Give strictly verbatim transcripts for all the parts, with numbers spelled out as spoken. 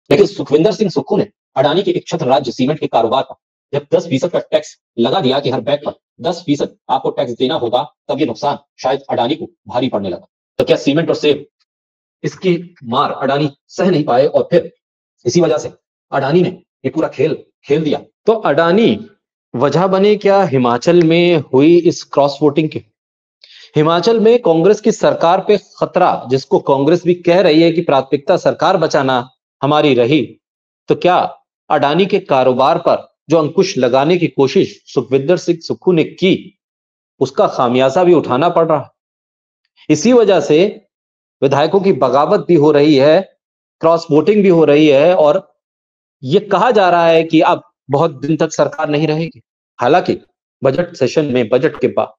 लेकिन सुखविंदर सिंह सुक्खू ने अडानी के इच्छत्र राज्य सीमेंट के कारोबार पर जब दस फीसद का टैक्स लगा दिया कि हर बैग पर दस फीसद आपको टैक्स देना होगा, तब ये नुकसान शायद अडानी को भारी पड़ने लगा। तो क्या सीमेंट और सेब, इसकी मार अडानी सह नहीं पाए और फिर इसी वजह से अडानी ने ये पूरा खेल खेल दिया। तो अडानी वजह बने क्या हिमाचल में हुई इस क्रॉस वोटिंग के? हिमाचल में कांग्रेस की सरकार पे खतरा, जिसको कांग्रेस भी कह रही है कि प्राथमिकता सरकार बचाना हमारी रही, तो क्या अडानी के कारोबार पर जो अंकुश लगाने की कोशिश सुखविंदर सिंह सुक्खू ने की, उसका खामियाजा भी उठाना पड़ रहा है। इसी वजह से विधायकों की बगावत भी हो रही है, क्रॉस वोटिंग भी हो रही है और यह कहा जा रहा है कि अब बहुत दिन तक सरकार नहीं रहेगी। हालांकि बजट सेशन में बजट के बाद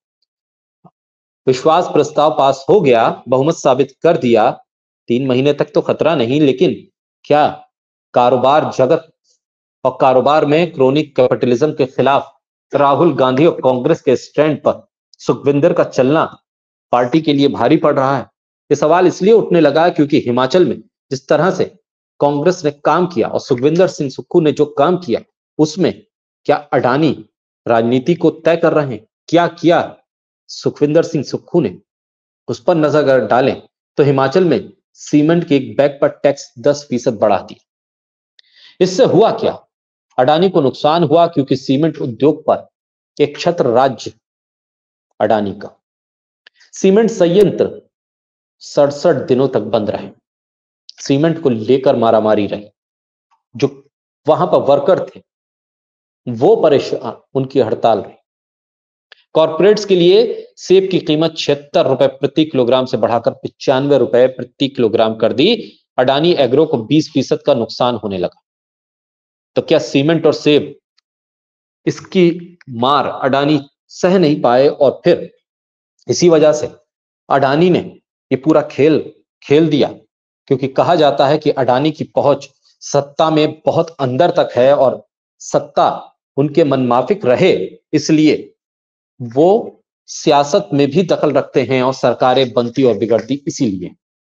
विश्वास प्रस्ताव पास हो गया, बहुमत साबित कर दिया, तीन महीने तक तो खतरा नहीं, लेकिन क्या कारोबार जगत और कारोबार में क्रोनिक कैपिटलिज्म के खिलाफ राहुल गांधी और कांग्रेस के स्टैंड पर सुखविंदर का चलना पार्टी के लिए भारी पड़ रहा है? ये सवाल इसलिए उठने लगा क्योंकि हिमाचल में जिस तरह से कांग्रेस ने काम किया और सुखविंदर सिंह सुक्खू ने जो काम किया, उसमें क्या अडानी राजनीति को तय कर रहे हैं? क्या किया सुखविंदर सिंह सुक्खू ने, उस पर नजर अगर डालें तो हिमाचल में सीमेंट के एक बैग पर टैक्स दस फीसद बढ़ा दिया। इससे हुआ क्या? अडानी को नुकसान हुआ क्योंकि सीमेंट उद्योग पर एक छत्र राज्य अडानी का सीमेंट संयंत्र सड़सठ दिनों तक बंद रहे। सीमेंट को लेकर मारामारी रही। जो वहां पर वर्कर थे वो परेशान, उनकी हड़ताल रही। कॉर्पोरेट्स के लिए सेब की कीमत छिहत्तर रुपए प्रति किलोग्राम से बढ़ाकर पिचानवे रुपए प्रति किलोग्राम कर दी। अडानी एग्रो को बीस फीसद का नुकसान होने लगा। तो क्या सीमेंट और सेब, इसकी मार अडानी सह नहीं पाए और फिर इसी वजह से अडानी ने ये पूरा खेल खेल दिया? क्योंकि कहा जाता है कि अडानी की पहुंच सत्ता में बहुत अंदर तक है और सत्ता उनके मनमाफिक रहे, इसलिए वो सियासत में भी दखल रखते हैं और सरकारें बनती और बिगड़ती इसीलिए।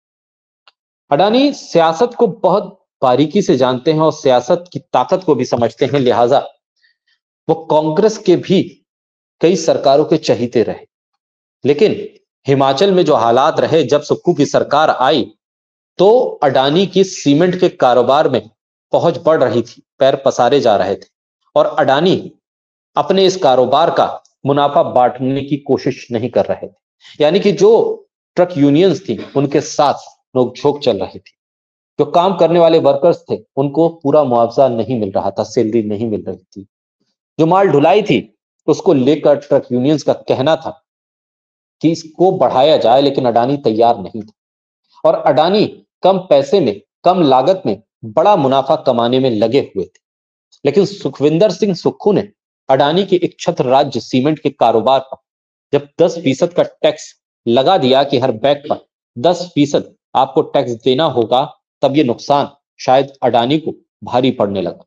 अडानी सियासत को बहुत बारीकी से जानते हैं और सियासत की ताकत को भी समझते हैं, लिहाजा वो कांग्रेस के भी कई सरकारों के चहीते रहे। लेकिन हिमाचल में जो हालात रहे, जब सुक्खू की सरकार आई तो अडानी की सीमेंट के कारोबार में पहुंच बढ़ रही थी, पैर पसारे जा रहे थे और अडानी अपने इस कारोबार का मुनाफा बांटने की कोशिश नहीं कर रहे थे। यानी कि जो ट्रक यूनियंस थी उनके साथ नोकझोंक चल रही थी। जो काम करने वाले वर्कर्स थे उनको पूरा मुआवजा नहीं मिल रहा था, सैलरी नहीं मिल रही थी। जो माल ढुलाई थी उसको लेकर ट्रक यूनियंस का कहना था कि इसको बढ़ाया जाए, लेकिन अडानी तैयार नहीं था। और अडानी कम पैसे में, कम लागत में बड़ा मुनाफा कमाने में लगे हुए थे। लेकिन सुखविंदर सिंह सुक्खू ने अडानी के एक छत्र राज्य सीमेंट के कारोबार पर जब दस फीसद का टैक्स लगा दिया कि हर बैग पर दस फीसद आपको टैक्स देना होगा, तब ये नुकसान शायद अडानी को भारी पड़ने लगा।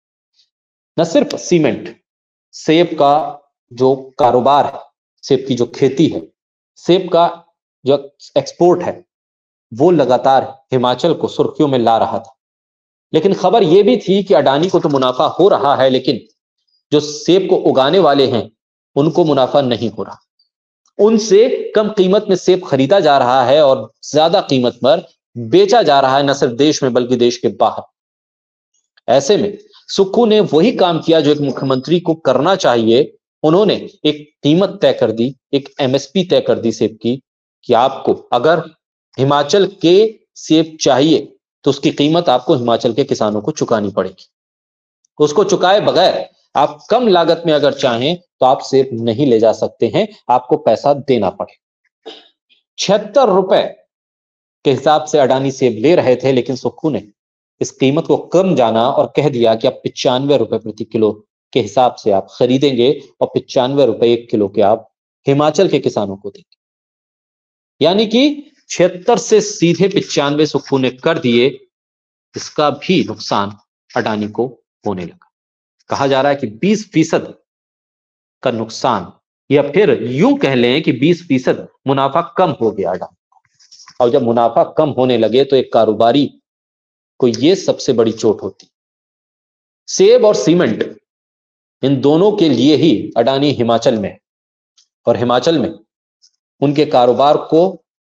न सिर्फ सीमेंट, सेब का जो कारोबार है, सेब की जो खेती है, सेब का जो एक्सपोर्ट है, वो लगातार हिमाचल को सुर्खियों में ला रहा था। लेकिन खबर यह भी थी कि अडानी को तो मुनाफा हो रहा है, लेकिन जो सेब को उगाने वाले हैं उनको मुनाफा नहीं हो रहा। उनसे कम कीमत में सेब खरीदा जा रहा है और ज्यादा कीमत पर बेचा जा रहा है, न सिर्फ देश में बल्कि देश के बाहर। ऐसे में सुक्खू ने वही काम किया जो एक मुख्यमंत्री को करना चाहिए। उन्होंने एक कीमत तय कर दी, एक एमएसपी तय कर दी सेब की, कि आपको अगर हिमाचल के सेब चाहिए तो उसकी कीमत आपको हिमाचल के किसानों को चुकानी पड़ेगी। उसको चुकाए बगैर आप कम लागत में अगर चाहें तो आप सेब नहीं ले जा सकते हैं, आपको पैसा देना पड़े। छिहत्तर रुपए के हिसाब से अडानी सेब ले रहे थे, लेकिन सुक्खू ने इस कीमत को कम जाना और कह दिया कि आप पिचानवे रुपए प्रति किलो के हिसाब से आप खरीदेंगे और पिचानवे रुपए एक किलो के आप हिमाचल के किसानों को देंगे। यानी कि छिहत्तर से सीधे पिचानवे सुक्खू ने कर दिए। इसका भी नुकसान अडानी को होने लगा। कहा जा रहा है कि बीस फीसद का नुकसान, या फिर यूं कह लें कि बीस फीसद मुनाफा कम हो गया अडानी। और जब मुनाफा कम होने लगे तो एक कारोबारी को ये सबसे बड़ी चोट होती। सेब और सीमेंट, इन दोनों के लिए ही अडानी हिमाचल में, और हिमाचल में उनके कारोबार को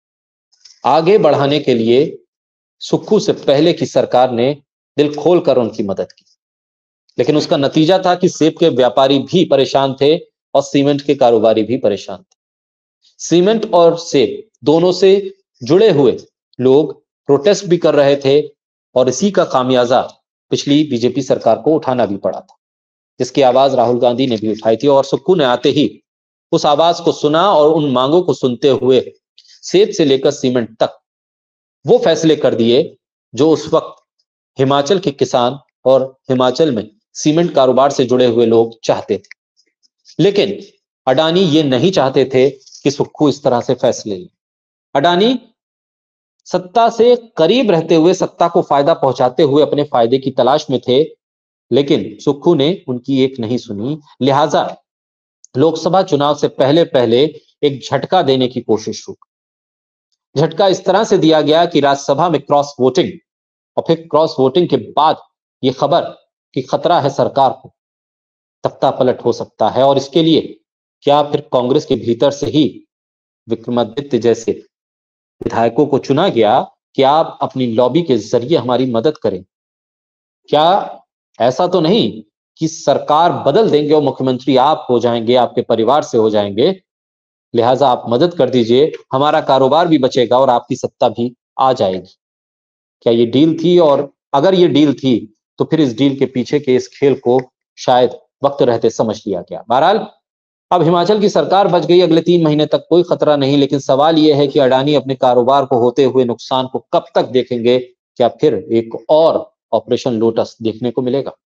आगे बढ़ाने के लिए सुक्खू से पहले की सरकार ने दिल खोलकर उनकी मदद की। लेकिन उसका नतीजा था कि सेब के व्यापारी भी परेशान थे और सीमेंट के कारोबारी भी परेशान थे। सीमेंट और सेब दोनों से जुड़े हुए लोग प्रोटेस्ट भी कर रहे थे और इसी का खामियाजा पिछली बीजेपी सरकार को उठाना भी पड़ा था, जिसकी आवाज राहुल गांधी ने भी उठाई थी। और सुक्खू ने आते ही उस आवाज को सुना और उन मांगों को सुनते हुए सेब से लेकर सीमेंट तक वो फैसले कर दिए जो उस वक्त हिमाचल के किसान और हिमाचल में सीमेंट कारोबार से जुड़े हुए लोग चाहते थे। लेकिन अडानी ये नहीं चाहते थे कि सुक्खू इस तरह से फैसले ले। अडानी सत्ता से करीब रहते हुए, सत्ता को फायदा पहुंचाते हुए अपने फायदे की तलाश में थे, लेकिन सुक्खू ने उनकी एक नहीं सुनी। लिहाजा लोकसभा चुनाव से पहले पहले एक झटका देने की कोशिश शुरू। झटका इस तरह से दिया गया कि राज्यसभा में क्रॉस वोटिंग, और फिर क्रॉस वोटिंग के बाद ये खबर कि खतरा है सरकार को, तख्ता पलट हो सकता है। और इसके लिए क्या फिर कांग्रेस के भीतर से ही विक्रमादित्य जैसे विधायकों को चुना गया कि आप अपनी लॉबी के जरिए हमारी मदद करें। क्या ऐसा तो नहीं कि सरकार बदल देंगे और मुख्यमंत्री आप हो जाएंगे, आपके परिवार से हो जाएंगे, लिहाजा आप मदद कर दीजिए, हमारा कारोबार भी बचेगा और आपकी सत्ता भी आ जाएगी। क्या ये डील थी? और अगर ये डील थी तो फिर इस डील के पीछे के इस खेल को शायद वक्त रहते समझ लिया गया। बहरहाल अब हिमाचल की सरकार बच गई, अगले तीन महीने तक कोई खतरा नहीं। लेकिन सवाल यह है कि अडानी अपने कारोबार को होते हुए नुकसान को कब तक देखेंगे? क्या फिर एक और ऑपरेशन लोटस देखने को मिलेगा?